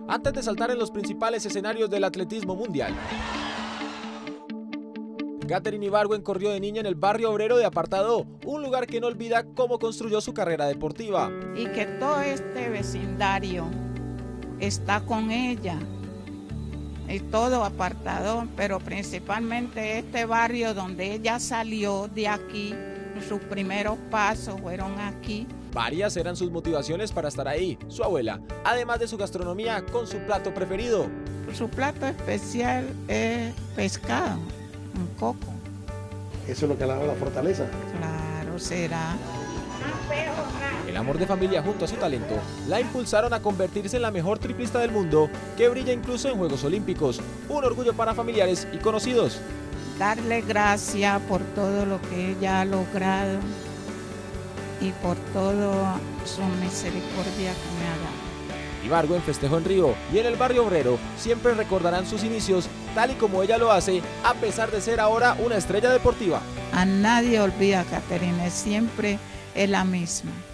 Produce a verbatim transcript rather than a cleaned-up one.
antes de saltar en los principales escenarios del atletismo mundial. Katherine Ibargüen corrió de niña en el barrio obrero de Apartadó, un lugar que no olvida cómo construyó su carrera deportiva. Y que todo este vecindario está con ella, y todo Apartadó, pero principalmente este barrio donde ella salió de aquí, sus primeros pasos fueron aquí. Varias eran sus motivaciones para estar ahí, su abuela, además de su gastronomía con su plato preferido. Su plato especial es pescado, un coco. Eso es lo que le da la fortaleza. Claro, será. El amor de familia junto a su talento la impulsaron a convertirse en la mejor triplista del mundo, que brilla incluso en Juegos Olímpicos. Un orgullo para familiares y conocidos. Darle gracias por todo lo que ella ha logrado y por toda su misericordia que me ha dado. Ibargüen festejó en Río y en el barrio obrero siempre recordarán sus inicios tal y como ella lo hace, a pesar de ser ahora una estrella deportiva. A nadie olvida a Katherine, siempre es la misma.